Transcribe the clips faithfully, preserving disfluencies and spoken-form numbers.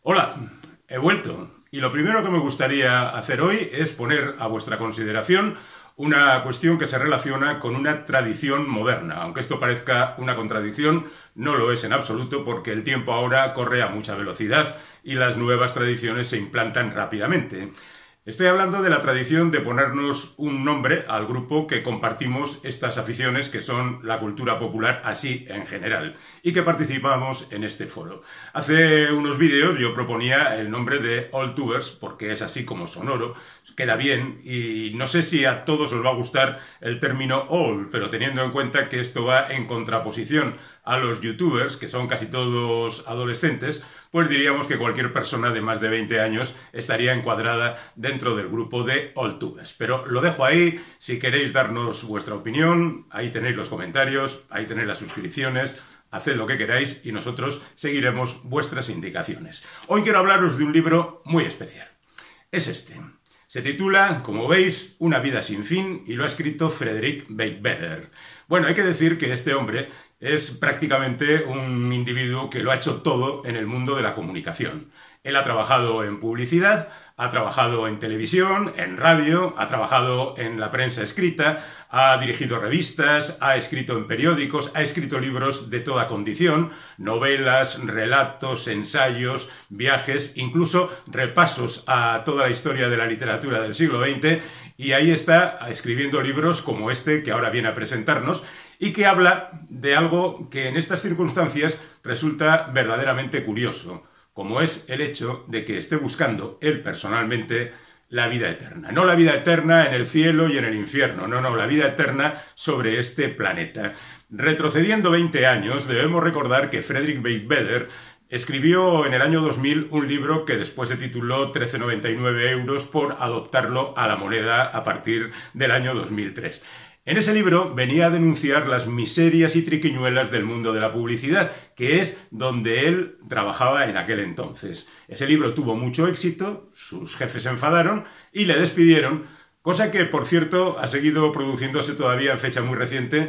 Hola, he vuelto y lo primero que me gustaría hacer hoy es poner a vuestra consideración una cuestión que se relaciona con una tradición moderna. Aunque esto parezca una contradicción, no lo es en absoluto porque el tiempo ahora corre a mucha velocidad y las nuevas tradiciones se implantan rápidamente. Estoy hablando de la tradición de ponernos un nombre al grupo que compartimos estas aficiones que son la cultura popular así en general y que participamos en este foro. Hace unos vídeos yo proponía el nombre de Oldtubers porque es así como sonoro, queda bien y no sé si a todos os va a gustar el término old, pero teniendo en cuenta que esto va en contraposición a los youtubers, que son casi todos adolescentes, pues diríamos que cualquier persona de más de veinte años estaría encuadrada dentro del grupo de Oldtubers. Pero lo dejo ahí, si queréis darnos vuestra opinión, ahí tenéis los comentarios, ahí tenéis las suscripciones, haced lo que queráis y nosotros seguiremos vuestras indicaciones. Hoy quiero hablaros de un libro muy especial. Es este. Se titula, como veis, Una vida sin fin y lo ha escrito Frederik Beigbeder. Bueno, hay que decir que este hombre es prácticamente un individuo que lo ha hecho todo en el mundo de la comunicación. Él ha trabajado en publicidad, ha trabajado en televisión, en radio, ha trabajado en la prensa escrita, ha dirigido revistas, ha escrito en periódicos, ha escrito libros de toda condición, novelas, relatos, ensayos, viajes, incluso repasos a toda la historia de la literatura del siglo veinte, y ahí está escribiendo libros como este que ahora viene a presentarnos y que habla de algo que en estas circunstancias resulta verdaderamente curioso, como es el hecho de que esté buscando él personalmente la vida eterna. No la vida eterna en el cielo y en el infierno, no, no, la vida eterna sobre este planeta. Retrocediendo veinte años, debemos recordar que Frederik Beigbeder escribió en el año dos mil un libro que después se tituló trece noventa y nueve euros por adoptarlo a la moneda a partir del año dos mil tres. En ese libro venía a denunciar las miserias y triquiñuelas del mundo de la publicidad, que es donde él trabajaba en aquel entonces. Ese libro tuvo mucho éxito, sus jefes se enfadaron y le despidieron, cosa que, por cierto, ha seguido produciéndose todavía en fecha muy reciente,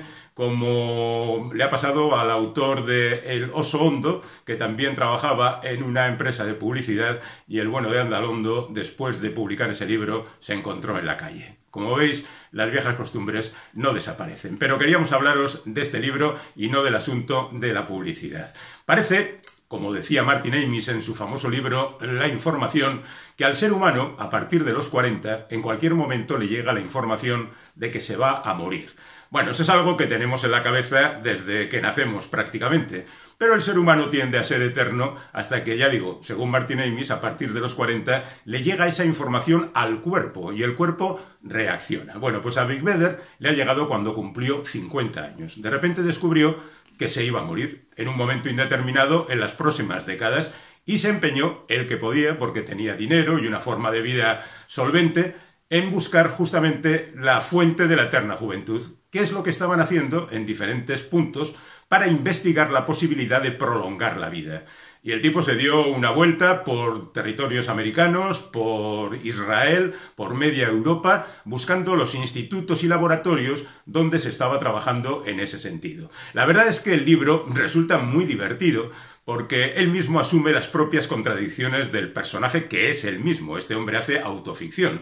como le ha pasado al autor de El oso hondo, que también trabajaba en una empresa de publicidad, y el bueno de Andalondo, después de publicar ese libro, se encontró en la calle. Como veis, las viejas costumbres no desaparecen. Pero queríamos hablaros de este libro y no del asunto de la publicidad. Parece, como decía Martin Amis en su famoso libro La información, que al ser humano, a partir de los cuarenta, en cualquier momento le llega la información de que se va a morir. Bueno, eso es algo que tenemos en la cabeza desde que nacemos prácticamente, pero el ser humano tiende a ser eterno hasta que, ya digo, según Martin Amis, a partir de los cuarenta le llega esa información al cuerpo y el cuerpo reacciona. Bueno, pues a Beigbeder le ha llegado cuando cumplió cincuenta años. De repente descubrió que se iba a morir en un momento indeterminado en las próximas décadas y se empeñó, el que podía, porque tenía dinero y una forma de vida solvente, en buscar justamente la fuente de la eterna juventud, que es lo que estaban haciendo en diferentes puntos para investigar la posibilidad de prolongar la vida. Y el tipo se dio una vuelta por territorios americanos, por Israel, por media Europa, buscando los institutos y laboratorios donde se estaba trabajando en ese sentido. La verdad es que el libro resulta muy divertido porque él mismo asume las propias contradicciones del personaje que es él mismo. Este hombre hace autoficción.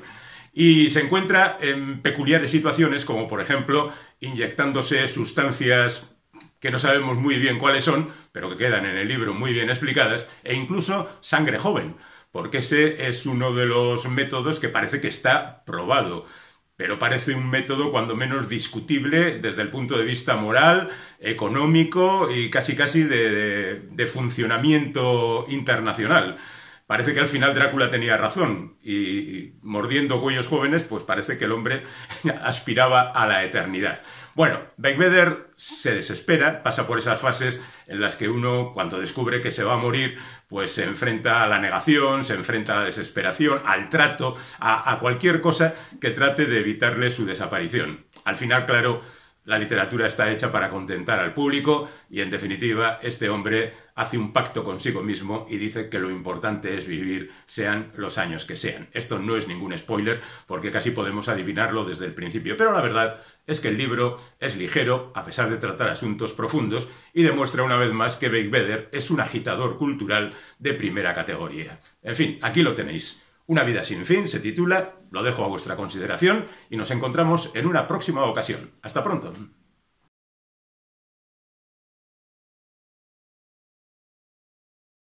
Y se encuentra en peculiares situaciones como, por ejemplo, inyectándose sustancias que no sabemos muy bien cuáles son, pero que quedan en el libro muy bien explicadas, e incluso sangre joven, porque ese es uno de los métodos que parece que está probado, pero parece un método cuando menos discutible desde el punto de vista moral, económico y casi casi de, de, de funcionamiento internacional. Parece que al final Drácula tenía razón y mordiendo cuellos jóvenes, pues parece que el hombre aspiraba a la eternidad. Bueno, Beigbeder se desespera, pasa por esas fases en las que uno, cuando descubre que se va a morir, pues se enfrenta a la negación, se enfrenta a la desesperación, al trato, a, a cualquier cosa que trate de evitarle su desaparición. Al final, claro, la literatura está hecha para contentar al público y, en definitiva, este hombre hace un pacto consigo mismo y dice que lo importante es vivir, sean los años que sean. Esto no es ningún spoiler, porque casi podemos adivinarlo desde el principio, pero la verdad es que el libro es ligero, a pesar de tratar asuntos profundos, y demuestra una vez más que Beigbeder es un agitador cultural de primera categoría. En fin, aquí lo tenéis. Una vida sin fin se titula, lo dejo a vuestra consideración y nos encontramos en una próxima ocasión. ¡Hasta pronto!